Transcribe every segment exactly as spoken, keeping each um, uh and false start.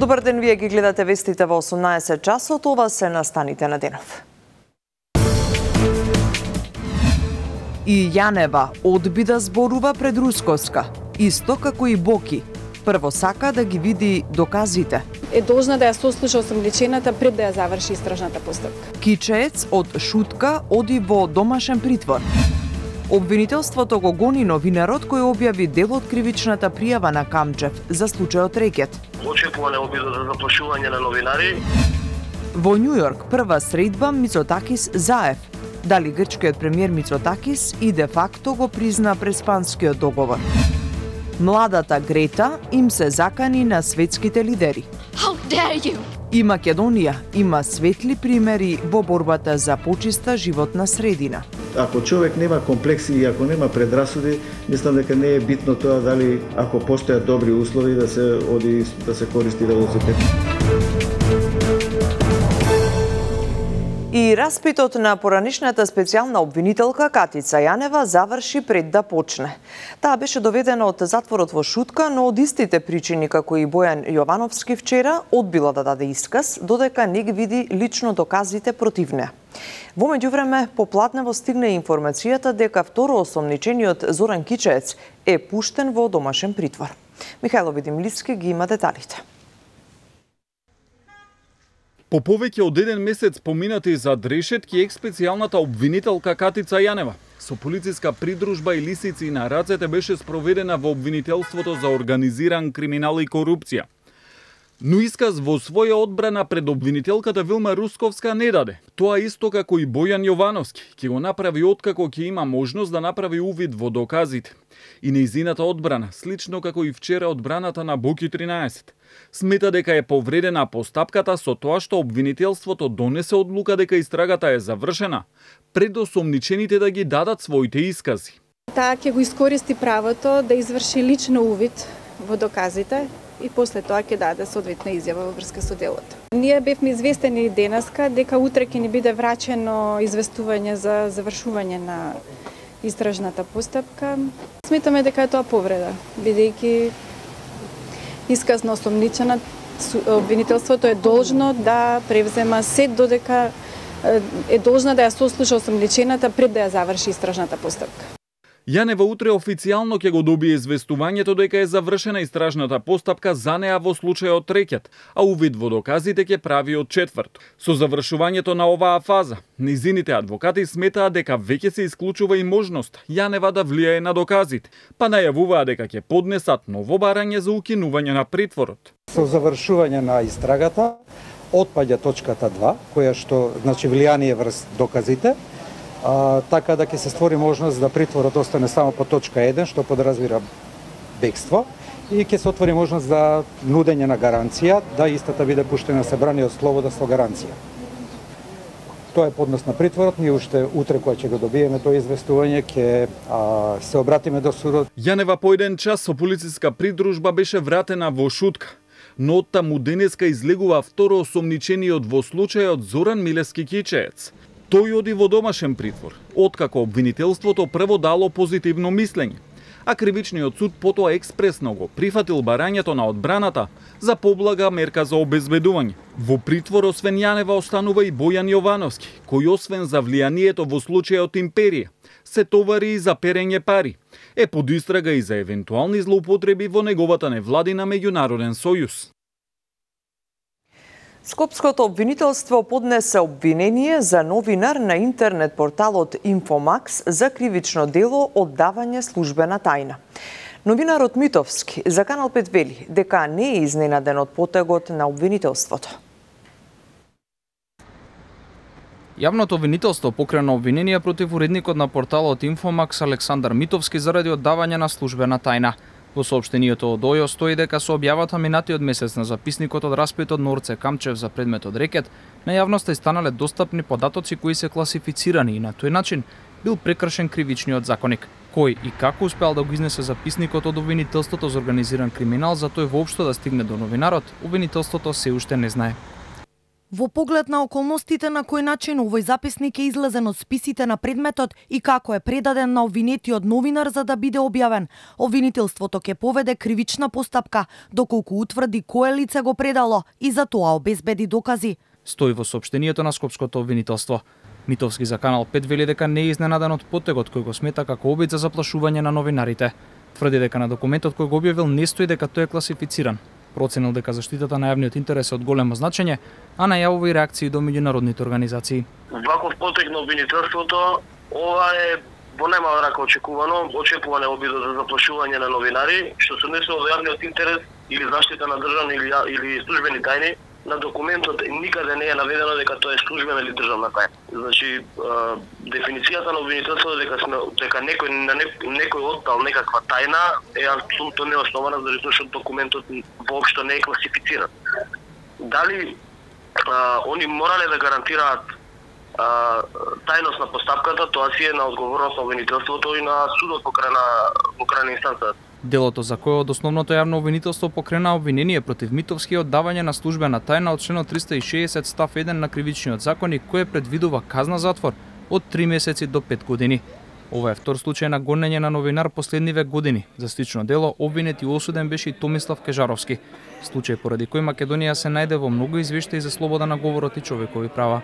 Добар ден, вие ги гледате вестите во осумнаесет часот, ова се настаните на денов. И Јанева одби да зборува пред Русковска, исто како и Боки. Прво сака да ги види доказите. Е должна да ја сослуша осомничената пред да ја заврши истражната постапка. Кичеец од Шутка оди во домашен притвор. Обвинителството го гони новинарот кој објави дел од кривичната пријава на Камчев за случајот рекет. Очекуване обида за заплашување на новинари. Во Њу Јорк прва средба Мицотакис Заев. Дали грчкиот премиер Мицотакис и де факто го призна преспанскиот договор. Младата Грета им се закани на светските лидери. How dare you? И Македонија има светли примери во борбата за почиста животна средина. Ако човек нема комплекси и ако нема предрасуди, мислам дека не е битно тоа дали ако постојат добри услови да се оди да се користи велосипед. И распитот на поранишната специјална обвинителка Катица Јанева заврши пред да почне. Таа беше доведена од затворот во Шутка, но од истите причини како и Бојан Јовановски вчера одбила да даде исказ, додека не ги види лично доказите против неа. Во меѓувреме, поплатнево стигне информацијата дека второ осомничениот Зоран Кичеец е пуштен во домашен притвор. Михајло Видимливски ги има деталите. По повеќе од еден месец поминати за решетки експецијалната обвинителка Катица Јанева со полициска придружба и лисици на рацете беше спроведена во обвинителството за организиран криминал и корупција. Но исказ во своја одбрана пред обвинителката Вилма Русковска не даде. Тоа исто како и Бојан Јовановски, ќе го направи откако ќе има можност да направи увид во доказите. И нејзината одбрана, слично како и вчера одбраната на Боки тринаесет, смета дека е повредена постапката со тоа што обвинителството донесе одлука дека истрагата е завршена, пред осомничените да ги дадат своите искази. Таа ќе го искористи правото да изврши лично увид во доказите и после тоа ќе даде соодветна изјава во врска со делото. Ние бевме известени денеска дека утре ќе ни биде врачено известување за завршување на истражната постапка. Сметаме дека е тоа повреда, бидејќи исказ на осомничена, обвинителството е должно да превзема се додека е должна да ја сослуша осомничената пред да ја заврши истражната постапка. Јанева утре официјално ќе го добие известувањето дека е завршена истражната постапка за неа во случајот рекет, а увид во доказите ќе прави од четврт. Со завршувањето на оваа фаза, нејзините адвокати сметаат дека веќе се исклучува и можност Јанева да влијае на доказите, па најавуваа дека ќе поднесат ново барање за укинување на притворот. Со завршување на истрагата отпаѓа точката два, која што значи влијание врз доказите. А, така да ќе се створи можност да притворот остане само по точка еден, што подразбира бегство, и ќе се отвори можност за нудење на гаранција, да истата биде пуштена се брани од слобода со гаранција. Тоа е поднос на притворот, ние уште утре кога ќе го добиеме тоа известување ќе а, се обратиме до судот. Јанева по еден час со полициска придружба беше вратена во Шутка, но од таму денеска излегува второ осомничениот во случајот Зоран Милевски Кичеец. Тој оди во домашен притвор, откако обвинителството прво дало позитивно мислење, а кривичниот суд потоа експресно го прифатил барањето на одбраната за поблага мерка за обезбедување. Во притвор освен Јанева останува и Бојан Јовановски, кој освен за влијанието во случајот Империја, се товари и за перење пари. Е под истрага и за евентуални злоупотреби во неговата невладина меѓународен сојуз. Скопското обвинителство поднесе обвинение за новинар на интернет порталот Инфомакс за кривично дело оддавање службена тајна. Новинарот Митовски за Канал пет вели дека не е изненаден од потегот на обвинителството. Јавното обвинителство покрена обвинение против уредникот на порталот Инфомакс Александар Митовски заради оддавање на службена тајна. Во соопштението од ОЈО стои дека со објавата минатиот месец на записникот од распитот на Орце Камчев за предметот рекет, на јавноста и станале достапни податоци кои се класифицирани и на тој начин бил прекршен кривичниот законник. Кој и како успеал да го изнесе записникот од обвинителството за организиран криминал, за тој воопшто да стигне до новинарот, обвинителството се уште не знае. Во поглед на околностите на кој начин овој записник е излезен од списите на предметот и како е предаден на обвинетиот новинар за да биде објавен, обвинителството ќе поведе кривична постапка доколку утврди кое лице го предало и за тоа обезбеди докази. Стои во соопштението на Скопското обвинителство. Митовски за Канал пет вели дека не е изненадан од потегот кој го смета како обид за заплашување на новинарите. Тврди дека на документот кој го објавил не стои дека тој е класифициран. Проценил дека заштитата на јавниот интерес е од големо значење, а најавува и реакции до меѓународните организации. Ваков потек на обвинителството, ова е во најмала рака очекувано, очекуване обидот за заплашување на новинари, што се однесува до јавниот интерес или заштита на државни или, или службени тајни. На документот никаде не е наведено дека тоа е службена или државна тајна. Значи, дефиницијата на обвинителството дека сме дека некој на некој оддал некаква тајна е апсолутно неоснована, затоа што документот воопшто не е класифициран. Дали а, они морале да гарантираат а, тајност на постапката, тоа си е на одговорност на обвинителството и на судот во крај на во крај на инстанцата. Делото за кое од основното јавно обвинителство покрена обвинение против Митовски од давање на службена тајна од членот триста и шеесет став еден на кривичниот законник кој предвидува казна затвор од три месеци до пет години. Ова е втор случај на гонење на новинар последниве години. За слично дело обвинет и осуден беше и Томислав Кежаровски. Случај поради кој Македонија се најде во многу извештаи за слобода на говорот и човекови права.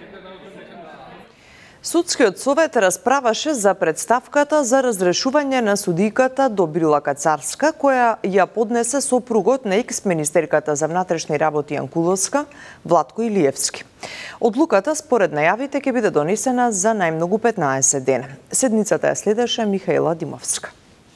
Судскиот совет расправаше за представката за разрешување на судиката Добрила Кацарска, која ја поднесе сопругот на екс-министерката за внатрешни работи Јанкуловска, Владко Илиевски. Одлуката, според најавите, ќе биде донесена за најмногу петнаесет дена. Седницата ја следеше Михаела Димовска.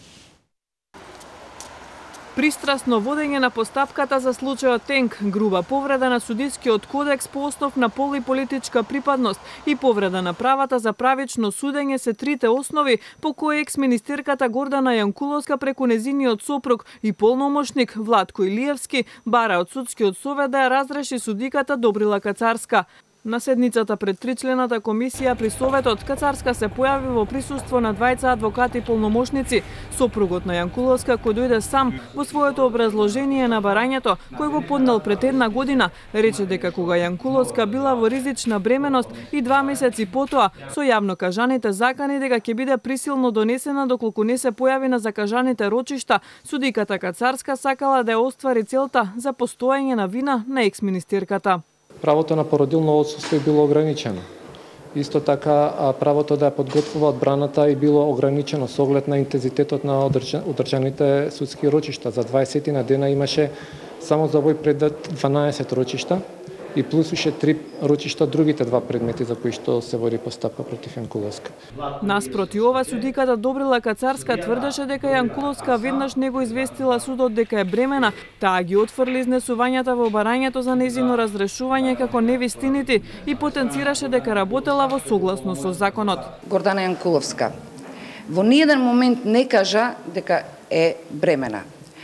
Пристрасно водење на постапката за случајот Тенк, груба повреда на судискиот кодекс по основ на пол и политичка припадност и повреда на правата за правично судење се трите основи по кои екс-министерката Гордана Јанкуловска преку незиниот сопруг и полномошник Владко Илиевски бара од судскиот совет да ја разреши судиката Добрила Кацарска. На седницата пред тричлената комисија при Советот, Кацарска се појави во присуство на двајца адвокати и полномошници. Сопругот на Јанкуловска, кој дојде сам во своето образложение на барањето, кој го поднел пред една година, рече дека кога Јанкуловска била во ризична бременост и два месеци потоа, со јавно кажаните закани дека ќе биде присилно донесена доколку не се појави на закажаните рочишта, судиката Кацарска сакала да ја оствари целта за постоење на вина на екс-министерката. Правото на породилно отсуство било ограничено. Исто така, правото да ја подготвува одбраната и било ограничено со оглед на интензитетот на одржаните судски рочишта. За дваесет на дена имаше само за овој предмет дванаесет рочишта и плюс уште три рочишта другите два предмети за кои што се води постапка против Јанкуловска. Наспроти ова, судиката Добрила Кацарска тврдеше дека Јанкуловска веднаш не го известила судот дека е бремена, таа ги отфрли изнесувањата во барањето за нејзино разрешување како невистинити и потенцираше дека работела во согласно со законот. Гордана Јанкуловска во ниеден момент не кажа дека е бремена.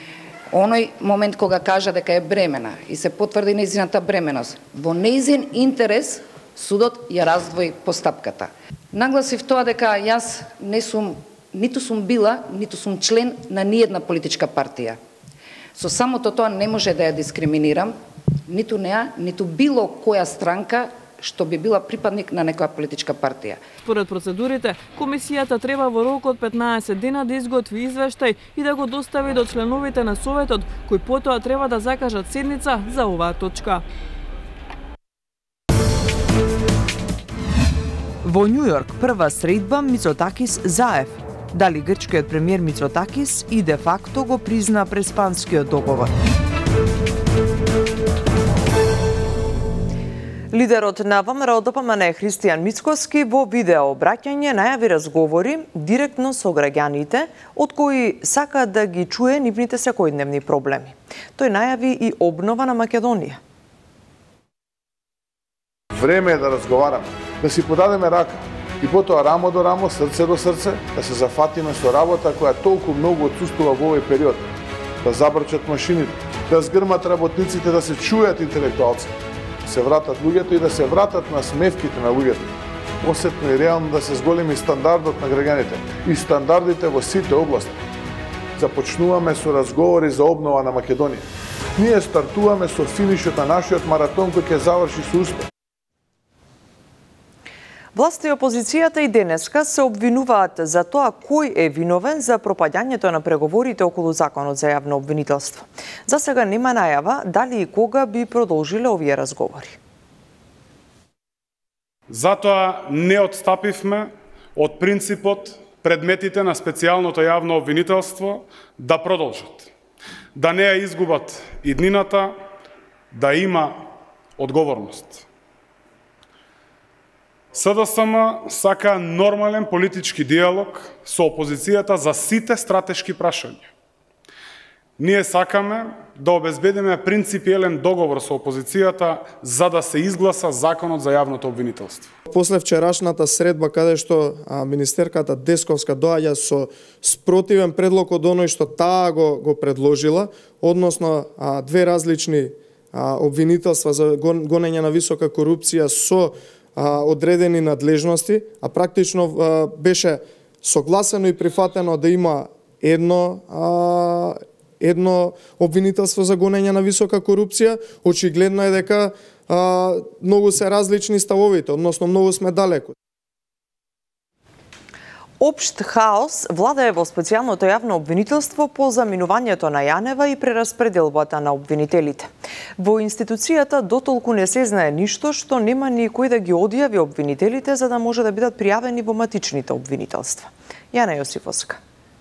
Оној момент кога кажа дека е бремена и се потврди нејзината бременост, во нејзин интерес судот ја раздвои постапката. Нагласив тоа дека јас не сум, ниту сум била, ниту сум член на ниедна политичка партија. Со самото тоа не може да ја дискриминирам, ниту неа, ниту било која странка што би била припадник на некоја политичка партија. Според процедурите, комисијата треба во рок од петнаесет дена да изготви извештај и да го достави до членовите на Советот, кои потоа треба да закажат седница за оваа точка. Во Њу Јорк прва средба Мицотакис-Заев. Дали грчкиот премиер Мицотакис и де факто го призна преспанскиот договор? Лидерот на ВМРО Д П М Н Христијан Мицкоски во видео обраќање најави разговори директно со граѓаните, од кои сака да ги чуе нивните секојдневни проблеми. Тој најави и обнова на Македонија. Време е да разговараме, да си подадеме рака и потоа рамо до рамо, срце до срце, да се зафатиме со работа која толку многу отсуствува во овој период. Да забрчат машините, да згрмат работниците, да се чујат интелектуалци. Се вратат луѓето и да се вратат на смевките на луѓето. Осетно и реално да се зголеми стандардот на граѓаните и стандардите во сите области. Започнуваме со разговори за обнова на Македонија. Ние стартуваме со финишот на нашиот маратон кој ќе заврши со успех. Власта и опозицијата и денеска се обвинуваат за тоа кој е виновен за пропаѓањето на преговорите околу законот за јавно обвинителство. За сега нема најава дали и кога би продолжиле овие разговори. Затоа не отстапивме од принципот предметите на специјалното јавно обвинителство да продолжат, да не ја изгубат иднината, да има одговорност. СДСМ сака нормален политички диалог со опозицијата за сите стратешки прашања. Ние сакаме да обезбедиме принципиелен договор со опозицијата за да се изгласа законот за јавното обвинителство. После вчерашната средба каде што а, министерката Десковска доаѓа со спротивен предлог од оној што таа го, го предложила, односно а, две различни а, обвинителства за гонење на висока корупција со а, одредени надлежности, а практично а, беше согласено и прифатено да има едно а, едно обвинителство за гонење на висока корупција. Очигледно е дека а, многу се различни ставовите, односно многу сме далеку. Општ хаос владае во специјалното јавно обвинителство по заминувањето на Јанева и прераспределбата на обвинителите. Во институцијата дотолку не се знае ништо што нема ни кој да ги одјави обвинителите за да може да бидат пријавени во матичните обвинителства. Јана Јосифовска.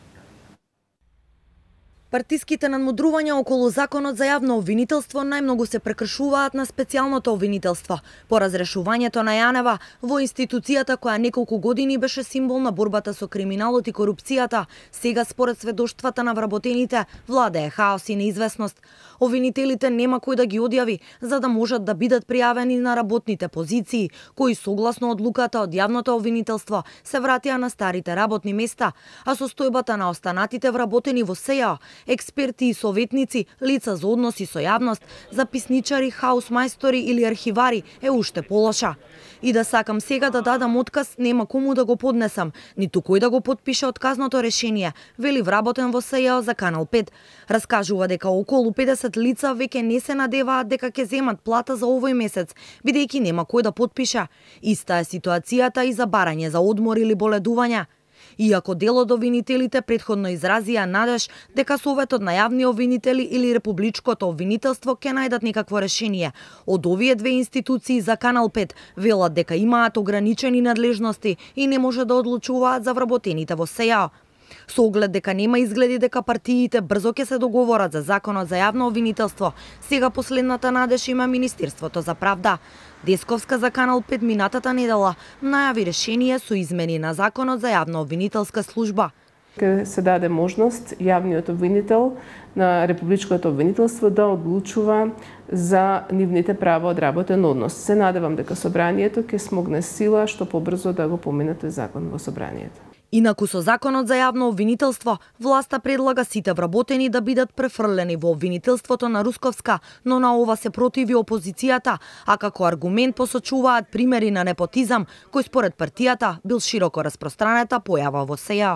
Партиските надмудрувања околу законот за јавно обвинителство најмногу се прекршуваат на специјалното обвинителство по разрешувањето на Јанева во институцијата која неколку години беше символ на борбата со криминалот и корупцијата. Сега според сведоштвата на вработените владее хаос и неизвестност. Обвинителите нема кој да ги одјави за да можат да бидат пријавени на работните позиции, кои согласно одлуката од јавното обвинителство се вратија на старите работни места, а состојбата на останатите вработени во СЕА, експерти и советници, лица за односи со јавност, записничари, хаус-мајстори или архивари е уште полоша. И да сакам сега да дадам отказ, нема кому да го поднесам, ниту кој да го подпише отказното решение, вели вработен во СЈО за Канал пет. Раскажува дека околу педесет лица веќе не се надеваат дека ќе земат плата за овој месец, бидејќи нема кој да подпиша. Иста е ситуацијата и за барање за одмор или боледувања. Иако дел од обвинителите претходно изразија надеж дека Советот на јавни обвинители или Републичкото обвинителство ќе најдат некакво решение, од овие две институции за Канал пет велат дека имаат ограничени надлежности и не може да одлучуваат за вработените во СЈО. Со оглед дека нема изгледи дека партиите брзо ќе се договорат за законот за јавно обвинителство, сега последната надеж има Министерството за правда. Десковска за Канал пет минатата недела најави решение со измени на законот за јавно обвинителска служба. Ке се даде можност јавниот обвинител на Републичкото обвинителство да одлучува за нивните права од работен однос. Се надевам дека собранието ќе смогне сила што побрзо да го помине тој закон во собранието. Инаку со законот за јавно обвинителство, власта предлага сите вработени да бидат префрлени во обвинителството на Русковска, но на ова се противи опозицијата, а како аргумент посочуваат примери на непотизам, кој според партијата бил широко распространета појава во СЈО.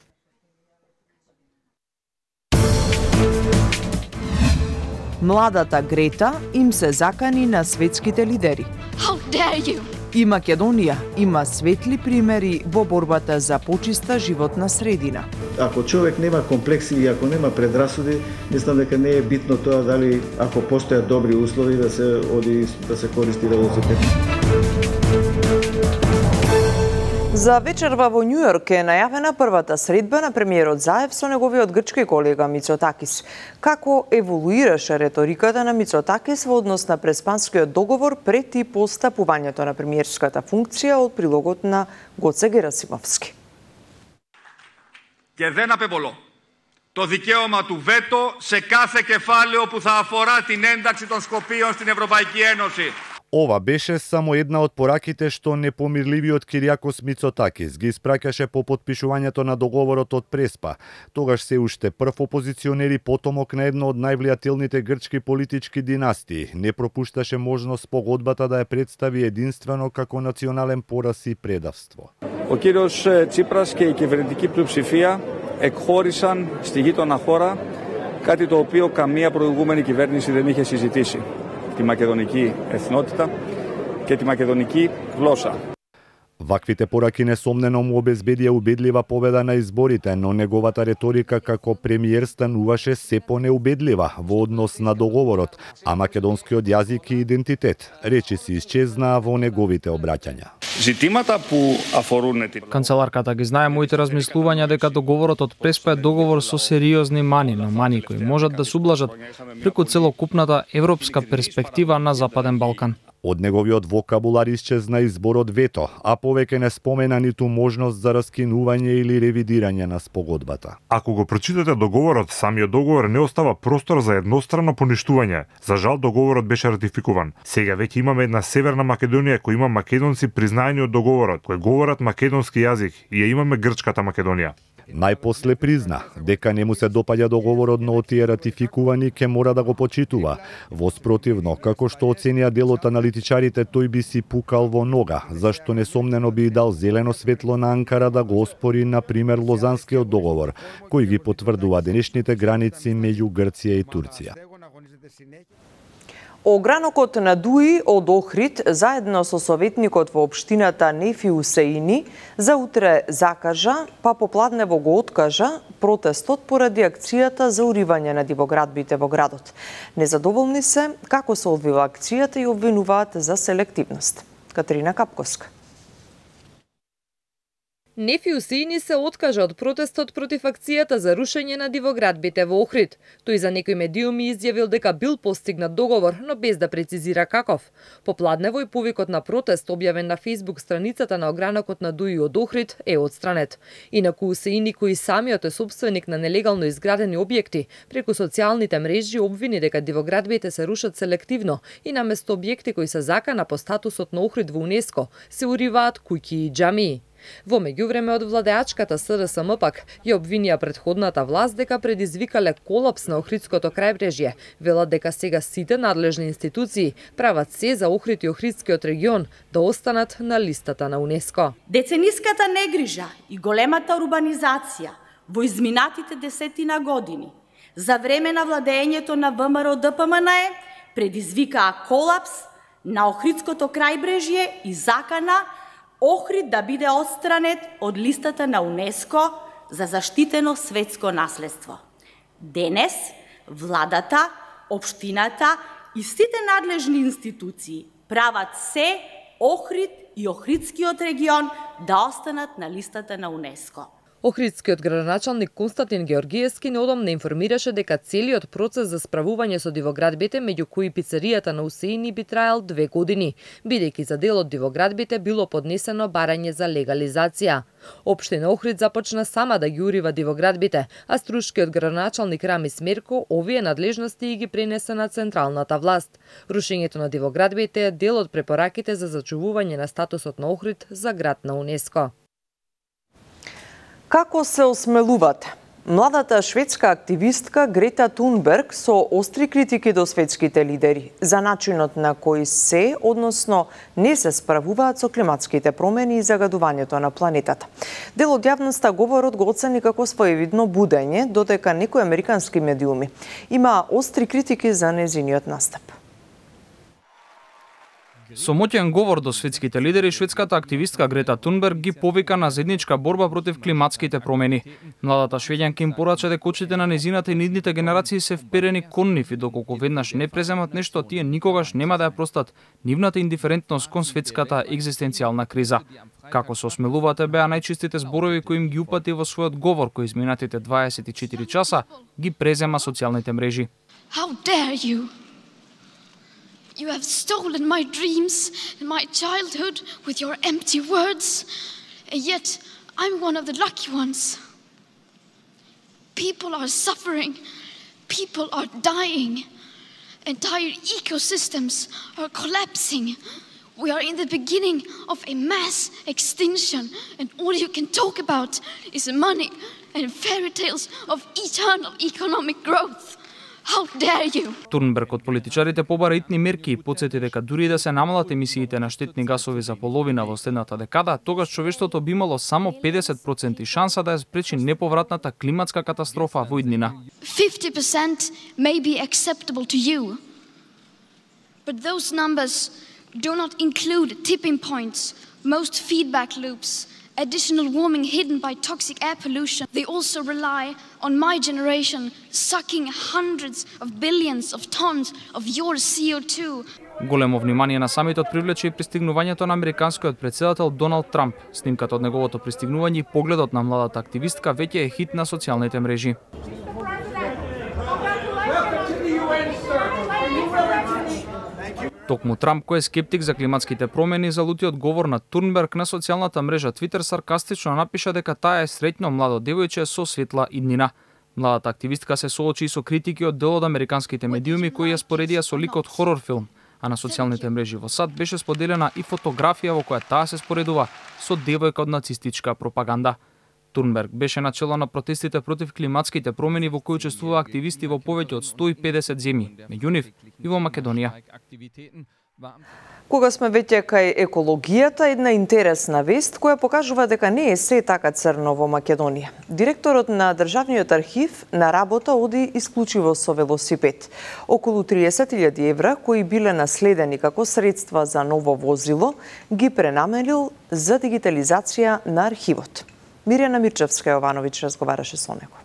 Младата Грета им се закани на светските лидери. How dare you? И Македонија има светли примери во борбата за почиста животна средина. Ако човек нема комплекси и ако нема предрасуди, мислам дека не е битно тоа дали ако постојат добри услови да се оди да се користи велосипед. За вечерва во Њујорк е најавена првата средба на премиерот Заев со неговиот грчки колега Мицотакис. Како еволуираше реториката на Мицотакис во однос на преспанскиот договор пред и постапувањето на премиерската функција од прилогот на Гоце Герасимовски. Και δεν απεβολώ το δικαίωμα του βέτο σε κάθε κεφάλαιο που θα αφορά την ένταξη των Σκοπίων στην Ευρωπαϊκή Ένωση. Ова беше само една од пораките што непомирливиот Кириакос Мицотакис ги испраќаше по подпишувањето на договорот од Преспа. Тогаш се уште прв опозиционер и потомок на едно од највлијателните грчки политички династии не пропушташе можност погодбата да ја представи единствено како национален пораз и предавство. Ο κύριος Τσίπρας και η κυβερνητική πλειοψηφία εκχώρησαν στη γείτονα χώρα κάτι το οποίο καμία προηγούμενη κυβέρνηση δεν είχε συζητήσει. Τη μακεδονική εθνότητα και τη μακεδονική γλώσσα. Ваквите пораки несомнено му обезбедија убедлива победа на изборите, но неговата реторика како премиер стануваше се понеубедлива во однос на договорот, а македонскиот јазик и идентитет речиси исчезнаа во неговите обраќања. Ζητήματα που αφορούν την... Канцеларката ги знае моите размислувања дека договорот од Преспа е договор со сериозни мани, но мани кои можат да се ублажат преку целокупната европска перспектива на Западен Балкан. Од неговиот вокабулар исчезна изборот вето, а повеќе не спомена ниту можност за раскинување или ревидирање на спогодбата. Ако го прочитате договорот, самиот договор не остава простор за едностранно поништување. За жал договорот беше ратификуван. Сега веќе имаме една Северна Македонија која има македонци признаени од договорот, кои говорат македонски јазик и ја имаме Грчката Македонија. Најпосле призна дека не му се допаѓа договорот, но тие ратификувани ке мора да го почитува. Воспротивно, како што оценија дел од аналитичарите, тој би си пукал во нога, зашто несомнено би дал зелено светло на Анкара да го оспори, на пример, Лозанскиот договор, кој ги потврдува денешните граници меѓу Грција и Турција. Огранокот на Дуи од Охрид, заедно со советникот во општината Нефи Усеини, за утре закажа, па попладнево го откажа протестот поради акцијата за уривање на дивоградбите во градот. Незадоволни се како се одвива акцијата и обвинуваат за селективност. Катерина Капковска. Нефи Усеини се откажа од протестот против акцијата за рушење на дивоградбите во Охрид. Тој за некои медиуми изјавил дека бил постигнат договор, но без да прецизира каков. Попладнево и повикот на протест, објавен на Facebook страницата на огранокот на Дуи од Охрид, е отстранет. Инаку Усеини, кој самиот е собственик на нелегално изградени објекти, преку социјалните мрежи обвини дека дивоградбите се рушат селективно и наместо објекти кои се закана по статусот на Охрид во УНЕСКО, се уриваат куќи и џамии. Во меѓувреме од владеачката СДСМ пак ја обвинија претходната власт дека предизвикале колапс на Охридското крајбрежје. Велат дека сега сите надлежни институции прават се за Охрид и Охридскиот регион да останат на листата на УНЕСКО. Децениската негрижа и големата урбанизација во изминатите десетина години за време на владењето на ВМРО Д П М Н Е предизвикаа колапс на Охридското крајбрежје и закана Охрид да биде отстранет од листата на УНЕСКО за заштитено светско наследство. Денес, владата, општината и сите надлежни институции прават се Охрид и Охридскиот регион да останат на листата на УНЕСКО. Охридскиот градоначалник Константин Георгиевски неодамна информираше дека целиот процес за справување со дивоградбите, меѓу кои пицеријата на Усеини, би траел две години, бидејќи за дел од дивоградбите било поднесено барање за легализација. Општина Охрид започна сама да ги урива дивоградбите, а струшкиот градоначалник Рами Смерко овие надлежности и ги пренесе на централната власт. Рушењето на дивоградбите е дел од препораките за зачувување на статусот на Охрид за град на УНЕСКО. Како се осмелувате? Младата шведска активистка Грета Тунберг со остри критики до светските лидери за начинот на кој се, односно не се справуваат со климатските промени и загадувањето на планетата. Дел од јавноста говорот го оцени како своевидно будење, додека некои американски медиуми има остри критики за незиниот настап. Со моќен говор до светските лидери, шведската активистка Грета Тунберг ги повика на заедничка борба против климатските промени. Младата швеѓанка им порача дека очите на незината и нидните генерации се вперени кон нив и доколку веднаш не преземат нешто, тие никогаш нема да ја простат нивната индиферентност кон светската екзистенцијална криза. Како се осмелувате беа најчистите зборови кои им ги упати во својот говор кој изминатите дваесет и четири часа ги презема социјалните мрежи. How dare you? You have stolen my dreams and my childhood with your empty words, and yet I'm one of the lucky ones. People are suffering, people are dying, entire ecosystems are collapsing. We are in the beginning of a mass extinction, and all you can talk about is money and fairy tales of eternal economic growth. How dare you? Турнберг од политичарите побара итни мерки и потсети дека дури да се намалат емисиите на штетни гасови за половина во следната декада, тогаш човештвото би имало само педесет проценти шанса да ја спречи неповратната климатска катастрофа во иднина. fifty percent may be acceptable to you, but those numbers do not include tipping points, most feedback loops, additional warming hidden by toxic air pollution. They also rely on my generation sucking hundreds of billions of tons of your C O two. Големо внимание на самитот привлече и пристигнувањето на американскиот председател Доналд Трамп. Снимката од неговото пристигнување и погледот на младата активистка веќе е хит на социјалните мрежи. Токму Трамп, кој е скептик за климатските промени, за лутиот говор на Турнберг на социјалната мрежа Твитер саркастично напиша дека таа е среќно младо девојче со светла иднина. Младата активистка се соочи со критики од дел од американските медиуми кои ја споредија со ликот хорор филм, а на социјалните мрежи во САД беше споделена и фотографија во која таа се споредува со девојка од нацистичка пропаганда. Турнберг беше начело на протестите против климатските промени во кои учествува активисти во повеќе од сто и педесет земји, меѓу нив и во Македонија. Кога сме веќе кај екологијата, една интересна вест која покажува дека не е се така црно во Македонија. Директорот на Државниот архив на работа оди исклучиво со велосипед. Околу триесет илјади евра, кои биле наследени како средства за ново возило, ги пренамерил за дигитализација на архивот. Мирјана Мирчевска-Јовановиќ разговараше со него.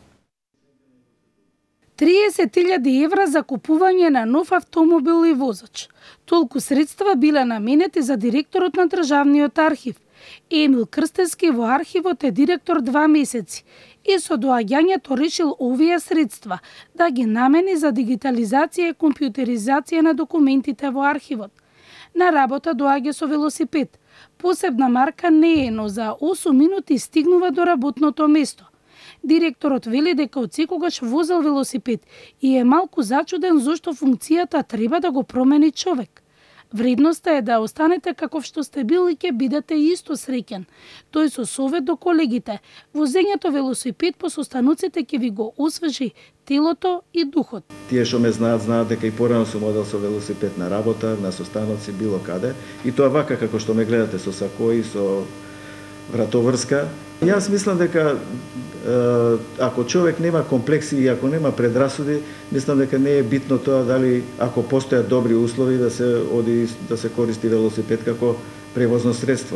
триесет илјади евра за купување на нов автомобил и возач. Толку средства биле наменети за директорот на Државниот архив. Емил Крстевски во архивот е директор два месеци и со доаѓањето решил овие средства да ги намени за дигитализација и компјутеризација на документите во архивот. На работа доаѓа со велосипед. Посебна марка не е, но за осум минути стигнува до работното место. Директорот вели дека од секогаш возел велосипед и е малку зачуден зошто функцијата треба да го промени човек. Вредноста е да останете каков што сте бил и ќе бидете исто среќен. Тој со совет до колегите, возењето велосипед по состаноците ќе ви го освежи телото и духот. Тие што ме знаат, знаат дека и порано сум одел со велосипед на работа, на состаноци, било каде. И тоа вака како што ме гледате со сакои, со вратоврска. Јас мислам дека ако човек нема комплекси и ако нема предрасуди, мислам дека не е битно тоа дали ако постојат добри услови да се оди да се користи велосипед како превозно средство.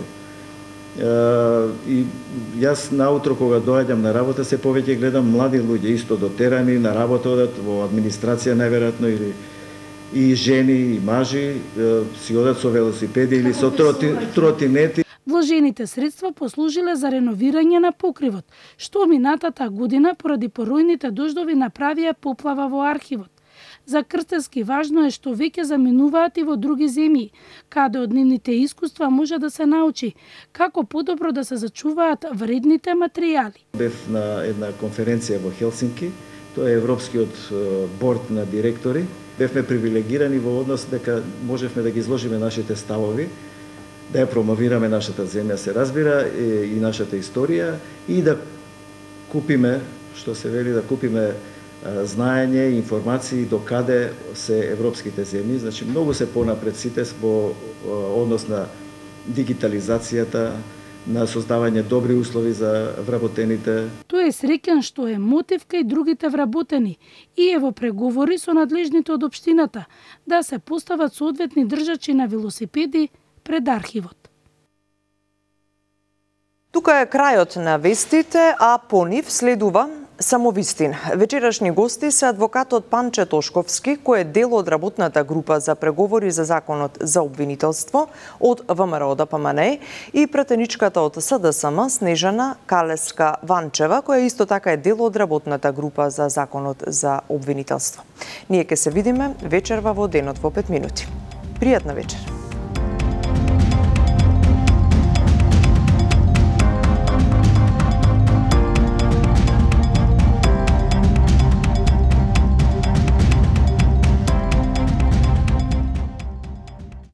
И јас наутро кога доаѓам на работа се повеќе гледам млади луѓе исто дотерани на работа одат во администрација најверојатно или и жени и мажи си одат со велосипеди или со троти, тротинети. Вложените средства послужиле за реновирање на покривот, што минатата година поради поројните дождови направија поплава во архивот. За Крстевски важно е што веќе заминуваат и во други земји, каде од нивните искуства може да се научи како подобро да се зачуваат вредните материјали. Бев на една конференција во Хелсинки, тоа е Европскиот борд на директори. Бевме привилегирани во однос дека можевме да ги изложиме нашите ставови, да ја промовираме нашата земја, се разбира, и нашата историја, и да купиме, што се вели, да купиме знаење и информации до каде се европските земји. Значи, многу се понапред сите во однос на дигитализацијата, на создавање добри услови за вработените. Тој е среќен што е мотив кај другите вработени и е во преговори со надлежните од општината да се постават соодветни држачи на велосипеди пред архивот. Тука е крајот на вестите, а по нив следува Самовистин. Вечерашни гости се адвокатот Панче Тошковски, кој е дел од работната група за преговори за законот за обвинителство од ВМРО-ДПМНЕ, и пратеничката од СДСМ Снежана Калеска-Ванчева, која исто така е дел од работната група за законот за обвинителство. Ние ќе се видиме вечерва во денот во пет минути. Пријатна вечер.